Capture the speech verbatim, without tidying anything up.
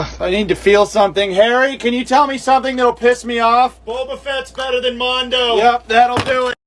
I need to feel something. Harry, can you tell me something that'll piss me off? Boba Fett's better than Mondo. Yep, that'll do it.